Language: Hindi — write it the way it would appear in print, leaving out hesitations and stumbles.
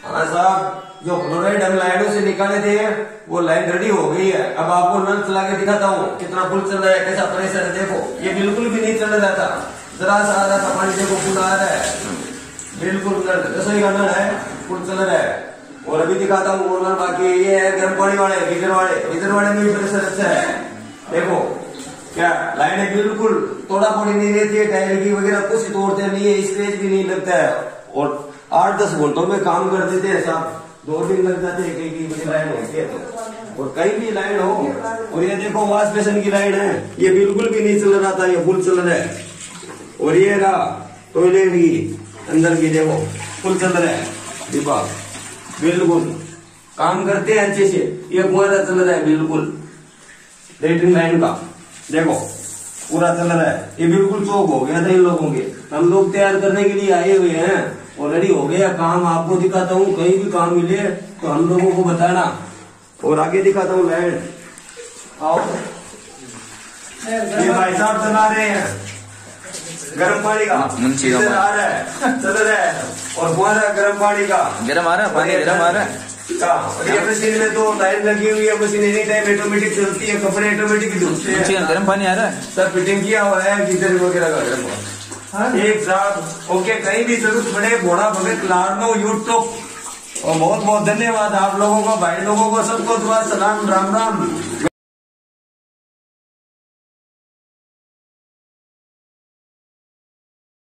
हाँ साहब, जो क्लोराइड हम लाइनों से निकाले थे वो लाइन रेडी हो गई है। अब आपको नल चला के दिखाता हूँ कितना फुल चल रहा है, कैसा प्रेशर है। देखो ये बिल्कुल भी नहीं चल रहा था, जरा सा आ रहा था पानी, देखो फुल आ रहा है बिल्कुल। नल रसोई का नल है, फुल चल रहा है। और अभी दिखाता हूँ वो नल बाकी ये है गर्म पानी वाले, गीजर वाले में भी प्रेशर अच्छा है। देखो क्या लाइन है बिल्कुल, तोड़ा फोड़ी नहीं रहती है, टायर की वगैरह कुछ तोड़ते नहीं है, स्क्रेच भी नहीं लगता है। और 8-10 घंटों में काम कर देते हैं साहब, 2 दिन लग जाते हैं कहीं कहीं लाइन होती है तो, और कहीं भी लाइन हो। और ये देखो वॉश बेसिन की लाइन है, ये बिल्कुल भी नहीं चल रहा था, ये फुल चल रहा है। और ये रहा टॉयलेट की अंदर की, देखो फुल चल रहा है डिब्बा, बिल्कुल काम करते हैं अच्छे से। ये पूरा चल रहा है बिल्कुल, लेटरिन लाइन का देखो पूरा चल रहा है। ये बिल्कुल चौक हो गया था इन लोगों के, हम लोग तैयार करने के लिए आए हुए हैं, ऑलरेडी हो गया काम। आपको दिखाता हूँ, कहीं भी काम मिले तो हम लोगों को बताना। और आगे दिखाता हूँ लाइन, आओ। ये भाई साहब चला रहे हैं गर्म पानी का, आ रहा है चल रहा है। और फुहारा गर्म पानी का, गर्म आ रहा है पानी, गर्म आ रहा है। ये मशीन में तो लाइन लगी हुई है, मशीन एनी टाइम ऑटोमेटिक चलती है, कपड़े ऑटोमेटिक धुलते हैं। गर्म पानी आ रहा है, सब फिटिंग किया हुआ है गीजर वगैरह का गर्म पानी एक साथ। ओके, कहीं भी जरूरत पड़े भोड़ा भगत लाडनो यूट्यूब। और बहुत बहुत धन्यवाद आप लोगों को, भाई लोगों को, सबको दुआ सलाम, राम राम।